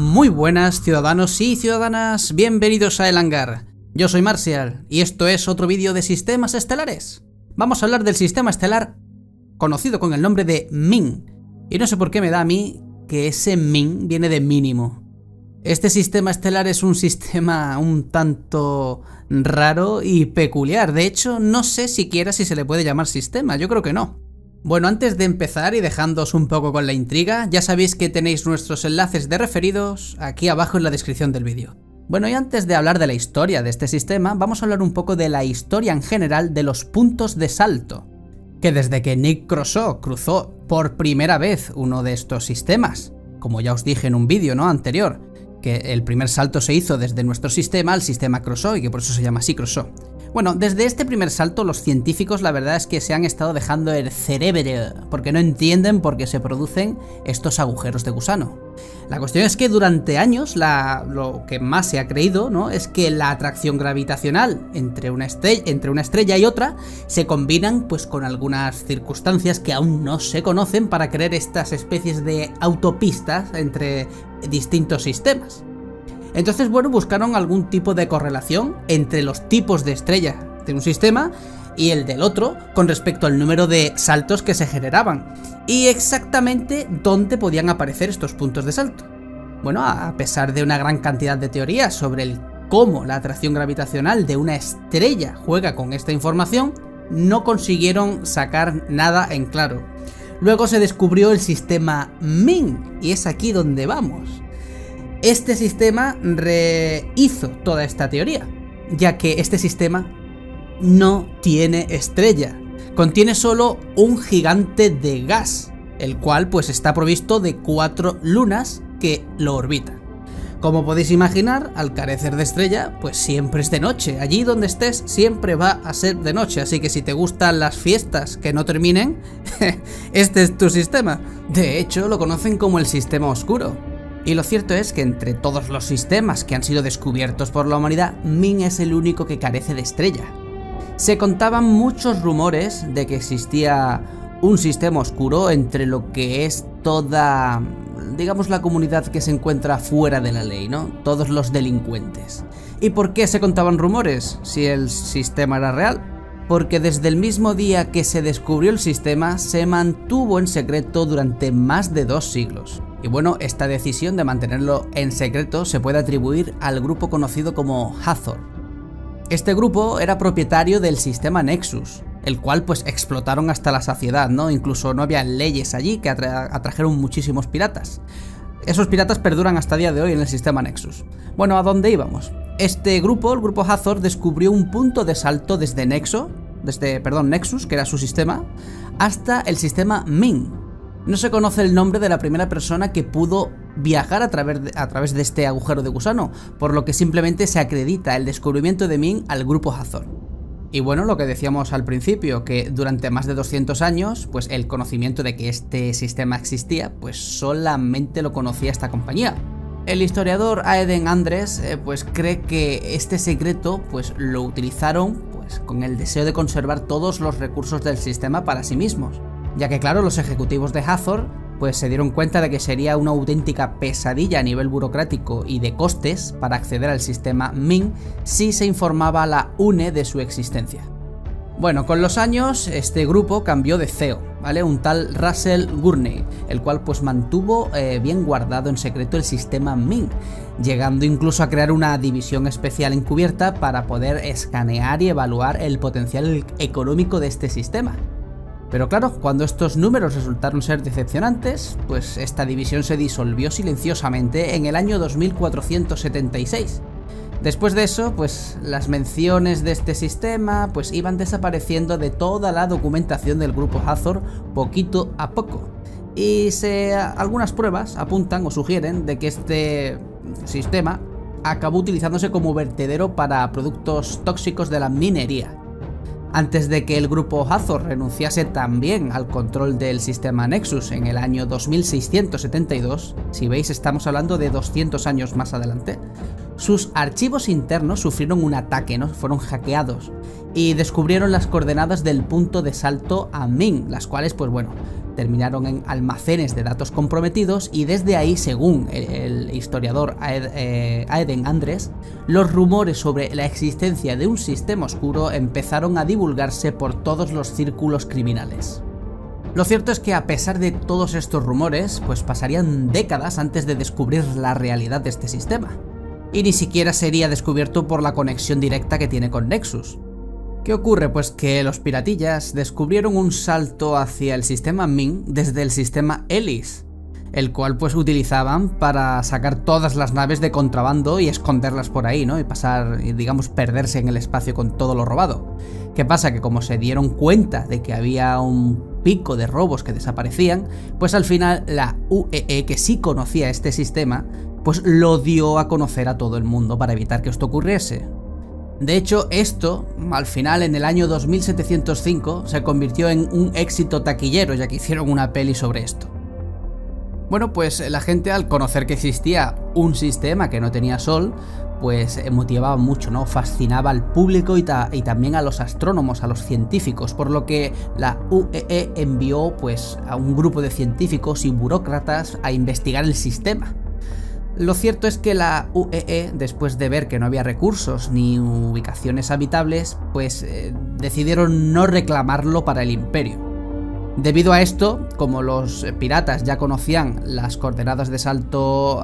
Muy buenas ciudadanos y ciudadanas, bienvenidos a El Hangar. Yo soy Marcial y esto es otro vídeo de sistemas estelares. Vamos a hablar del sistema estelar conocido con el nombre de Ming. Y no sé por qué me da a mí que ese Ming viene de mínimo. Este sistema estelar es un sistema un tanto raro y peculiar. De hecho, no sé siquiera si se le puede llamar sistema, yo creo que no. Bueno, antes de empezar y dejándoos un poco con la intriga, ya sabéis que tenéis nuestros enlaces de referidos aquí abajo en la descripción del vídeo. Bueno, y antes de hablar de la historia de este sistema, vamos a hablar un poco de la historia en general de los puntos de salto. Que desde que Nick Creusot cruzó por primera vez uno de estos sistemas, como ya os dije en un vídeo anterior, que el primer salto se hizo desde nuestro sistema al sistema Creusot y que por eso se llama así Creusot. Bueno, desde este primer salto los científicos la verdad es que se han estado dejando el cerebro, porque no entienden por qué se producen estos agujeros de gusano. La cuestión es que durante años lo que más se ha creído, es que la atracción gravitacional entre una estrella y otra se combinan pues con algunas circunstancias que aún no se conocen para crear estas especies de autopistas entre distintos sistemas. Entonces, bueno, buscaron algún tipo de correlación entre los tipos de estrellas de un sistema y el del otro con respecto al número de saltos que se generaban y exactamente dónde podían aparecer estos puntos de salto. Bueno, a pesar de una gran cantidad de teorías sobre cómo la atracción gravitacional de una estrella juega con esta información, no consiguieron sacar nada en claro. Luego se descubrió el sistema Ming y es aquí donde vamos. Este sistema rehizo toda esta teoría, ya que este sistema no tiene estrella, contiene solo un gigante de gas, el cual pues está provisto de 4 lunas que lo orbitan. Como podéis imaginar, al carecer de estrella, pues siempre es de noche, allí donde estés siempre va a ser de noche, así que si te gustan las fiestas que no terminen, este es tu sistema. De hecho, lo conocen como el sistema oscuro. Y lo cierto es que entre todos los sistemas que han sido descubiertos por la humanidad, Ming es el único que carece de estrella. Se contaban muchos rumores de que existía un sistema oscuro entre lo que es toda, digamos, la comunidad que se encuentra fuera de la ley, Todos los delincuentes. ¿Y por qué se contaban rumores si el sistema era real? Porque desde el mismo día que se descubrió el sistema, se mantuvo en secreto durante más de 2 siglos. Y bueno, esta decisión de mantenerlo en secreto se puede atribuir al grupo conocido como Hathor. Este grupo era propietario del sistema Nexus, el cual pues explotaron hasta la saciedad, Incluso no había leyes allí que atrajeron muchísimos piratas. Esos piratas perduran hasta el día de hoy en el sistema Nexus. Bueno, ¿a dónde íbamos? Este grupo, el grupo Hathor, descubrió un punto de salto desde Nexus, que era su sistema, hasta el sistema Ming. No se conoce el nombre de la primera persona que pudo viajar a través de este agujero de gusano, por lo que simplemente se acredita el descubrimiento de Ming al grupo Hathor. Y bueno, lo que decíamos al principio, que durante más de 200 años, pues el conocimiento de que este sistema existía, pues solamente lo conocía esta compañía. El historiador Aeden Andres pues cree que este secreto pues lo utilizaron pues con el deseo de conservar todos los recursos del sistema para sí mismos, ya que claro, los ejecutivos de Hathor pues se dieron cuenta de que sería una auténtica pesadilla a nivel burocrático y de costes para acceder al sistema Ming si se informaba a la UNE de su existencia. Bueno, con los años este grupo cambió de CEO, un tal Russell Gurney, el cual pues mantuvo bien guardado en secreto el sistema Ming, llegando incluso a crear una división especial encubierta para poder escanear y evaluar el potencial económico de este sistema. Pero claro, cuando estos números resultaron ser decepcionantes, pues esta división se disolvió silenciosamente en el año 2476. Después de eso, pues las menciones de este sistema pues iban desapareciendo de toda la documentación del grupo Hathor poquito a poco. Y algunas pruebas apuntan o sugieren de que este sistema acabó utilizándose como vertedero para productos tóxicos de la minería. Antes de que el grupo Hathor renunciase también al control del sistema Nexus en el año 2672, si veis estamos hablando de 200 años más adelante, sus archivos internos sufrieron un ataque, fueron hackeados y descubrieron las coordenadas del punto de salto a Ming, las cuales pues bueno, terminaron en almacenes de datos comprometidos y desde ahí, según el historiador Aeden Andres, los rumores sobre la existencia de un sistema oscuro empezaron a divulgarse por todos los círculos criminales. Lo cierto es que a pesar de todos estos rumores, pues pasarían décadas antes de descubrir la realidad de este sistema. Y ni siquiera sería descubierto por la conexión directa que tiene con Nexus. ¿Qué ocurre? Pues que los piratillas descubrieron un salto hacia el sistema Ming desde el sistema Ellis, el cual pues utilizaban para sacar todas las naves de contrabando y esconderlas por ahí, ¿no? Y pasar, digamos, perderse en el espacio con todo lo robado. ¿Qué pasa? Que como se dieron cuenta de que había un pico de robos que desaparecían, pues al final la UEE, que sí conocía este sistema, pues lo dio a conocer a todo el mundo para evitar que esto ocurriese. De hecho, esto, al final, en el año 2705, se convirtió en un éxito taquillero, ya que hicieron una peli sobre esto. Bueno, pues la gente, al conocer que existía un sistema que no tenía sol, pues motivaba mucho, ¿no? Fascinaba al público y también a los astrónomos, a los científicos, por lo que la UEE envió pues a un grupo de científicos y burócratas a investigar el sistema. Lo cierto es que la UEE, después de ver que no había recursos ni ubicaciones habitables, pues decidieron no reclamarlo para el imperio. Debido a esto, como los piratas ya conocían las coordenadas de salto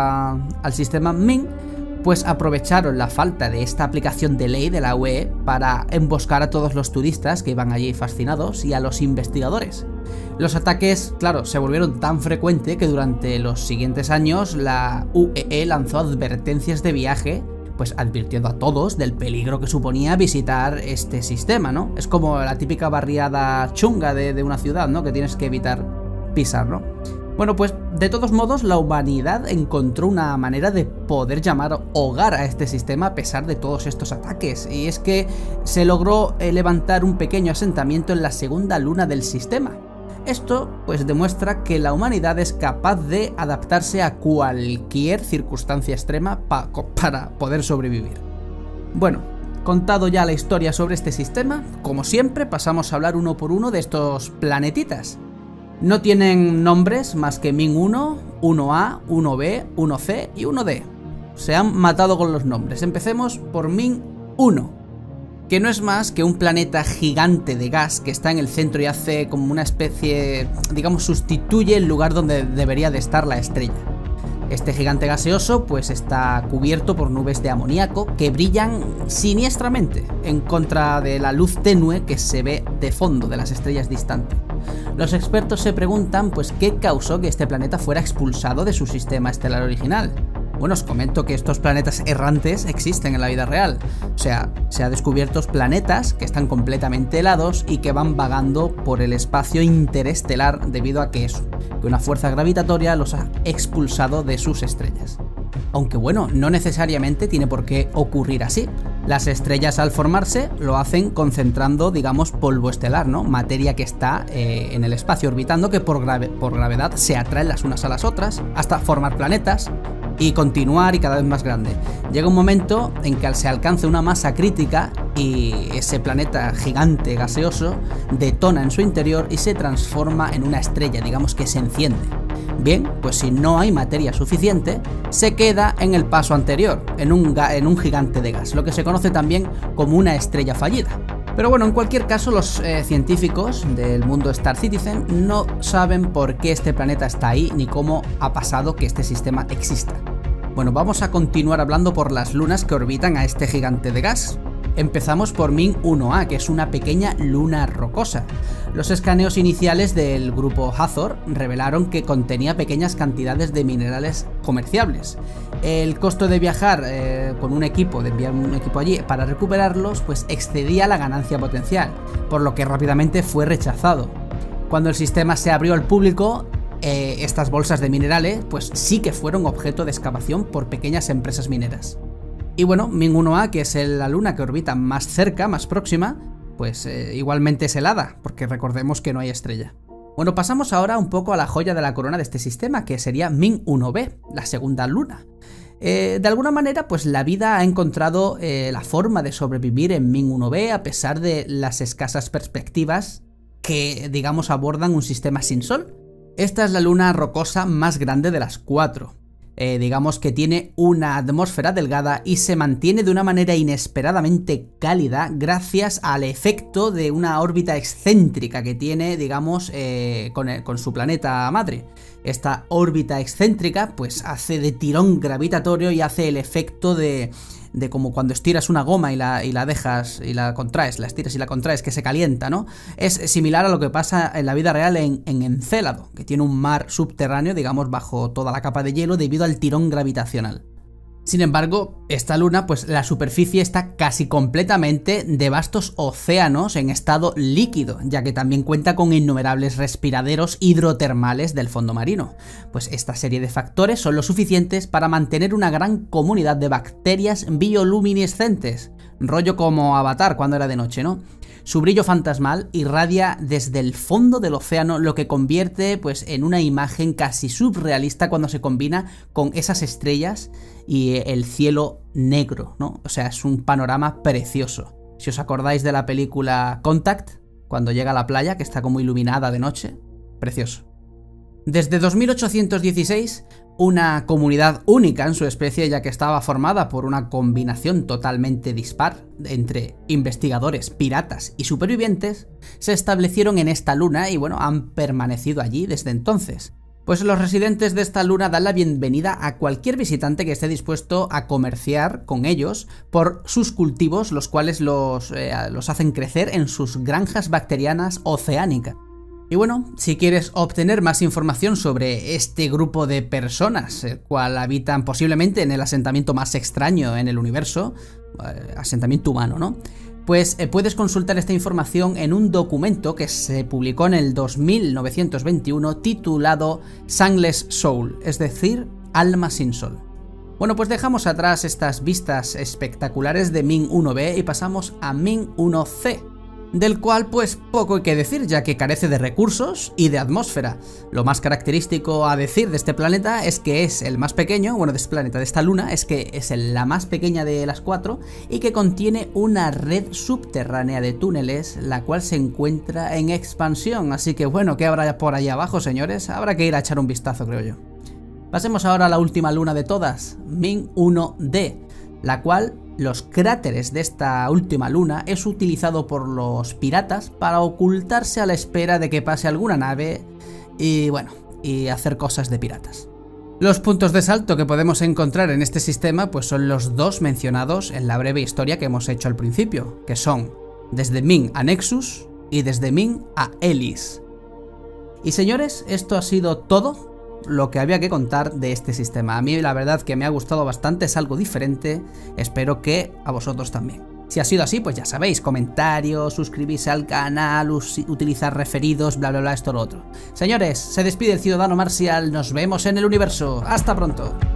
al sistema Ming, pues aprovecharon la falta de esta aplicación de ley de la UE para emboscar a todos los turistas que iban allí fascinados y a los investigadores. Los ataques, claro, se volvieron tan frecuentes que durante los siguientes años la UEE lanzó advertencias de viaje, pues advirtiendo a todos del peligro que suponía visitar este sistema, ¿no? Es como la típica barriada chunga de una ciudad, ¿no? Que tienes que evitar pisar, ¿no? Bueno, pues de todos modos la humanidad encontró una manera de poder llamar hogar a este sistema a pesar de todos estos ataques, y es que se logró levantar un pequeño asentamiento en la segunda luna del sistema. Esto pues demuestra que la humanidad es capaz de adaptarse a cualquier circunstancia extrema para poder sobrevivir. Bueno, contado ya la historia sobre este sistema, como siempre pasamos a hablar uno por uno de estos planetitas. No tienen nombres más que Ming 1, 1A, 1B, 1C y 1D. Se han matado con los nombres. Empecemos por Ming 1, que no es más que un planeta gigante de gas que está en el centro y hace como una especie, digamos, sustituye el lugar donde debería de estar la estrella. Este gigante gaseoso pues está cubierto por nubes de amoníaco que brillan siniestramente en contra de la luz tenue que se ve de fondo de las estrellas distantes. Los expertos se preguntan pues qué causó que este planeta fuera expulsado de su sistema estelar original. Bueno, os comento que estos planetas errantes existen en la vida real. O sea, se ha descubierto planetas que están completamente helados y que van vagando por el espacio interestelar debido a que una fuerza gravitatoria los ha expulsado de sus estrellas. Aunque bueno, no necesariamente tiene por qué ocurrir así. Las estrellas al formarse lo hacen concentrando, digamos, polvo estelar, ¿no? Materia que está en el espacio orbitando, que por gravedad se atraen las unas a las otras hasta formar planetas y continuar y cada vez más grande. Llega un momento en que se alcanza una masa crítica y ese planeta gigante gaseoso detona en su interior y se transforma en una estrella, digamos que se enciende. Bien, pues si no hay materia suficiente, se queda en el paso anterior, en un gigante de gas, lo que se conoce también como una estrella fallida. Pero bueno, en cualquier caso, los científicos del mundo Star Citizen no saben por qué este planeta está ahí ni cómo ha pasado que este sistema exista. Bueno, vamos a continuar hablando por las lunas que orbitan a este gigante de gas. Empezamos por Ming 1A, que es una pequeña luna rocosa. Los escaneos iniciales del grupo Hathor revelaron que contenía pequeñas cantidades de minerales comerciables. El costo de viajar con un equipo, de enviar un equipo allí para recuperarlos, pues excedía la ganancia potencial, por lo que rápidamente fue rechazado. Cuando el sistema se abrió al público, estas bolsas de minerales pues sí que fueron objeto de excavación por pequeñas empresas mineras. Y bueno, Ming 1A, que es la luna que orbita más cerca, más próxima, pues igualmente es helada, porque recordemos que no hay estrella. Bueno, pasamos ahora un poco a la joya de la corona de este sistema, que sería Ming 1B, la segunda luna. De alguna manera, pues la vida ha encontrado la forma de sobrevivir en Ming 1B a pesar de las escasas perspectivas que, digamos, abordan un sistema sin sol. Esta es la luna rocosa más grande de las 4. Digamos que tiene una atmósfera delgada y se mantiene de una manera inesperadamente cálida gracias al efecto de una órbita excéntrica que tiene, digamos, con su planeta madre. Esta órbita excéntrica pues hace de tirón gravitatorio y hace el efecto de como cuando estiras una goma y la dejas y la contraes, la estiras y la contraes, que se calienta, ¿no? Es similar a lo que pasa en la vida real en Encélado, que tiene un mar subterráneo, digamos, bajo toda la capa de hielo debido al tirón gravitacional. Sin embargo, esta luna, pues la superficie está casi completamente de vastos océanos en estado líquido, ya que también cuenta con innumerables respiraderos hidrotermales del fondo marino. Pues esta serie de factores son lo suficientes para mantener una gran comunidad de bacterias bioluminiscentes, rollo como Avatar cuando era de noche, ¿no? Su brillo fantasmal irradia desde el fondo del océano, lo que convierte pues en una imagen casi surrealista cuando se combina con esas estrellas y el cielo negro, ¿no? O sea, es un panorama precioso. Si os acordáis de la película Contact, cuando llega a la playa, que está como iluminada de noche, precioso. Desde 2816, una comunidad única en su especie, ya que estaba formada por una combinación totalmente dispar entre investigadores, piratas y supervivientes, se establecieron en esta luna y bueno, han permanecido allí desde entonces. Pues los residentes de esta luna dan la bienvenida a cualquier visitante que esté dispuesto a comerciar con ellos por sus cultivos, los cuales los hacen crecer en sus granjas bacterianas oceánicas. Y bueno, si quieres obtener más información sobre este grupo de personas, el cual habitan posiblemente en el asentamiento más extraño en el universo, asentamiento humano, ¿no? Pues puedes consultar esta información en un documento que se publicó en el 2921 titulado Sunless Soul, es decir, Alma sin Sol. Bueno, pues dejamos atrás estas vistas espectaculares de Ming 1b y pasamos a Ming 1c. Del cual pues poco hay que decir, ya que carece de recursos y de atmósfera. Lo más característico a decir de este planeta es que es el más pequeño, bueno, de este planeta, de esta luna, es que es la más pequeña de las 4 y que contiene una red subterránea de túneles, la cual se encuentra en expansión. Así que bueno, ¿qué habrá por allá abajo, señores? Habrá que ir a echar un vistazo, creo yo. Pasemos ahora a la última luna de todas, Ming 1d, la cual los cráteres de esta última luna es utilizado por los piratas para ocultarse a la espera de que pase alguna nave y bueno, y hacer cosas de piratas. Los puntos de salto que podemos encontrar en este sistema pues son los dos mencionados en la breve historia que hemos hecho al principio, que son desde Ming a Nexus y desde Ming a Elis. Y señores, esto ha sido todo lo que había que contar de este sistema. A mí la verdad que me ha gustado bastante, es algo diferente, espero que a vosotros también. Si ha sido así, pues ya sabéis, comentarios, suscribirse al canal, utilizar referidos, bla bla bla, esto lo otro. Señores, se despide el Ciudadano Marcial, nos vemos en el universo, hasta pronto.